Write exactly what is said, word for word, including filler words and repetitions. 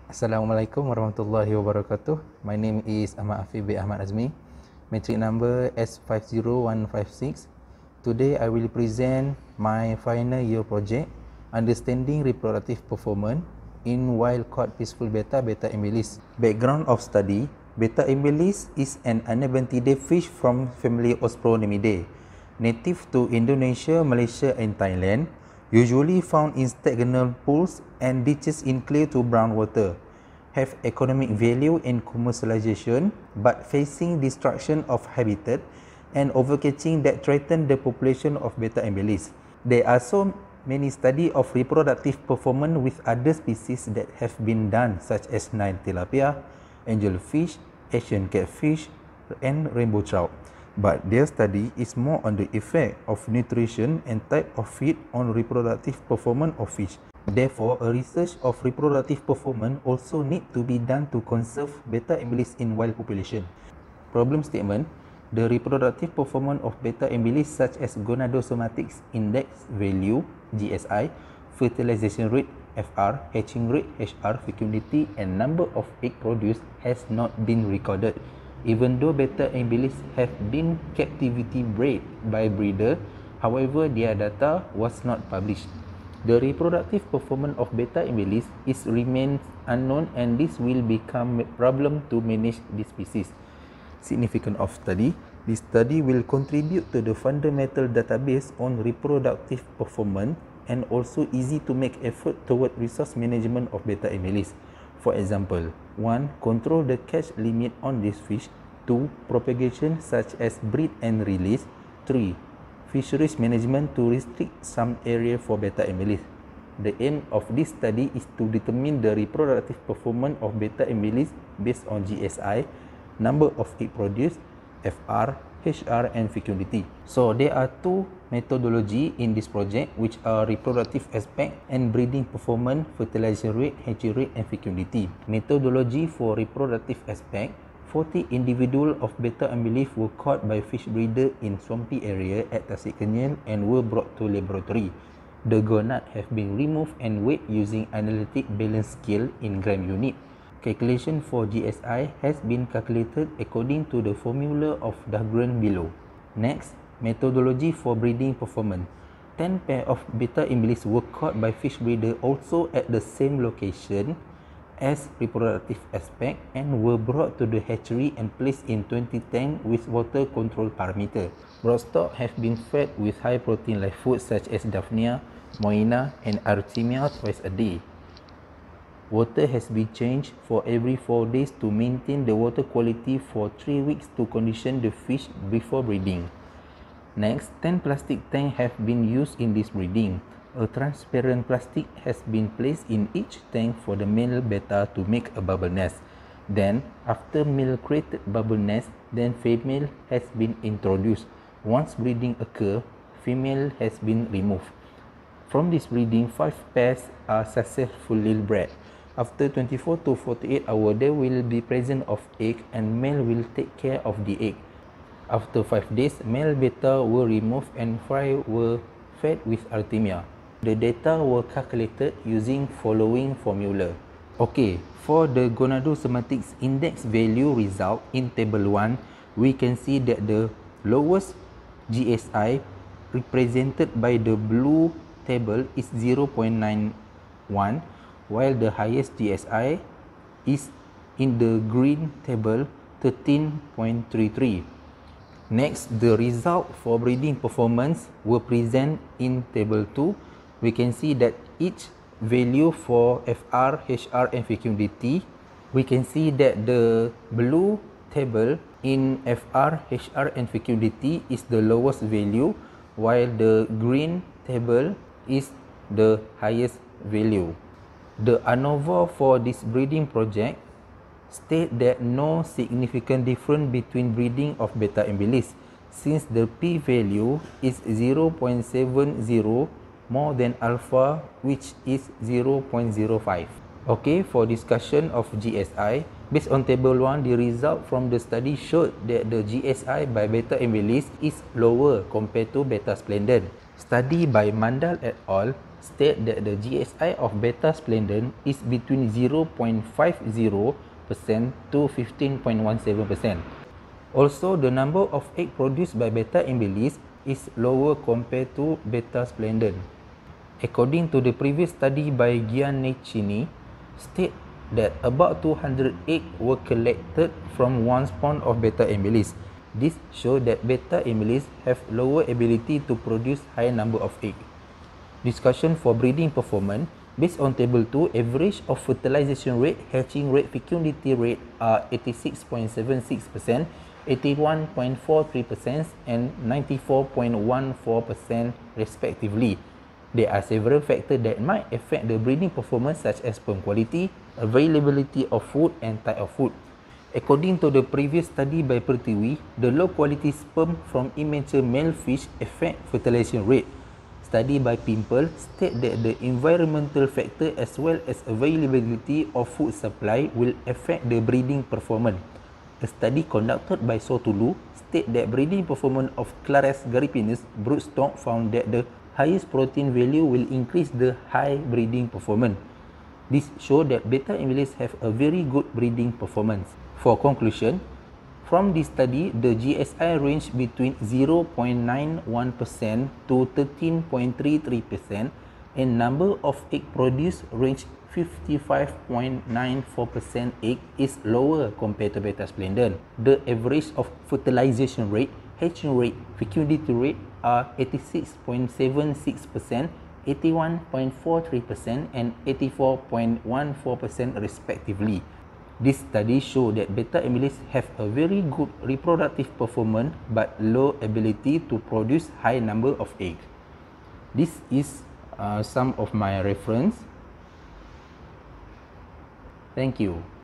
Assalamualaikum warahmatullahi wabarakatuh. My name is Ahmad Afif bin Ahmad Azmi. Matric number S five zero one five six. Today I will present my final year project, Understanding Reproductive Performance in Wild-Caught Peaceful Betta Betta Emilis. Background of study: Betta emilis is an anabantidae fish from family Osporonidae, native to Indonesia, Malaysia and Thailand. Usually found in stagnant pools and ditches in clear to brown water, have economic value in commercialization but facing destruction of habitat and overcatching that threaten the population of Betta emilis. There are so many studies of reproductive performance with other species that have been done, such as Nile tilapia, angelfish, Asian catfish and rainbow trout. But their study is more on the effect of nutrition and type of feed on reproductive performance of fish. Therefore, a research of reproductive performance also need to be done to conserve Betta emilis in wild population. Problem statement: the reproductive performance of Betta emilis such as gonadosomatics index value G S I, fertilization rate F R, hatching rate H R, fecundity and number of egg produced has not been recorded. Even though Betta emilis have been captivity bred by breeder, however their data was not published. The reproductive performance of Betta emilis is remains unknown and this will become a problem to manage this species. Significance of study: this study will contribute to the fundamental database on reproductive performance and also easy to make effort toward resource management of Betta emilis. For example, one. Control the catch limit on this fish. two. Propagation such as breed and release. three. Fisheries management to restrict some area for Betta emilis. The aim of this study is to determine the reproductive performance of Betta emilis based on G S I, number of egg produced, F R, H R and fecundity. So there are two methodology in this project, which are reproductive aspect and breeding performance, fertilization rate, hatching rate and fecundity. Methodology for reproductive aspect: forty individuals of Betta emilis were caught by fish breeder in swampy area at Tasik Kenyal and were brought to laboratory. The gonad have been removed and weighed using analytic balance scale in gram unit. Calculation for G S I has been calculated according to the formula of Dahlgren below. Next, methodology for breeding performance. ten pair of Betta emilis were caught by fish breeder also at the same location as reproductive aspect and were brought to the hatchery and placed in twenty tanks with water control parameter. Broodstock have been fed with high protein live food such as Daphnia, Moina and Artemia twice a day. Water has been changed for every four days to maintain the water quality for three weeks to condition the fish before breeding. Next, ten plastic tanks have been used in this breeding. A transparent plastic has been placed in each tank for the male betta to make a bubble nest. Then, after male created bubble nest, then female has been introduced. Once breeding occur, female has been removed. From this breeding, five pairs are successfully bred. After twenty-four to forty-eight hours, there will be presence of egg and male will take care of the egg. After five days, male betta were removed and fry were fed with Artemia. The data were calculated using following formula. Okay, for the gonadosomatics index value result in table one, we can see that the lowest G S I represented by the blue table is zero point nine one, while the highest G S I is in the green table thirteen point three three. Next, the result for breeding performance were present in table two. We can see that each value for F R, H R and fecundity, we can see that the blue table in F R, H R and fecundity is the lowest value, while the green table is the highest value. The ANOVA for this breeding project state that no significant difference between breeding of Betta emilis, since the p-value is zero point seven zero more than alpha, which is zero point zero five. Okay, for discussion of G S I, based on table one, the result from the study showed that the G S I by Betta emilis is lower compared to Betta splendens. Study by Mandal et al. State that the G S I of beta splendens is between zero point five zero percent to fifteen point one seven percent. Also, the number of eggs produced by beta embellis is lower compared to beta splendens. According to the previous study by Giannettini, state that about two hundred eggs were collected from one spawn of beta embellis. This shows that beta embellis have lower ability to produce high number of eggs. Discussion for breeding performance. Based on table two, average of fertilization rate, hatching rate, fecundity rate are eighty-six point seven six percent, eighty-one point four three percent and ninety-four point one four percent respectively. There are several factors that might affect the breeding performance such as sperm quality, availability of food and type of food. According to the previous study by Pertiwi, the low quality sperm from immature male fish affect fertilization rate. Study by Pimple state that the environmental factor as well as availability of food supply will affect the breeding performance. A study conducted by Sotulu state that breeding performance of Clares garipinus broodstock found that the highest protein value will increase the high breeding performance. This shows that beta embellis have a very good breeding performance. For conclusion, from this study, the G S I range between zero point nine one percent to thirteen point three three percent and number of egg produced range fifty-five point nine four percent egg is lower compared to beta splendens. The average of fertilization rate, hatching rate, fecundity rate are eighty-six point seven six percent, eighty-one point four three percent and eighty-four point one four percent respectively. This study shows that beta embellis have a very good reproductive performance but low ability to produce high number of eggs. This is uh, some of my reference. Thank you.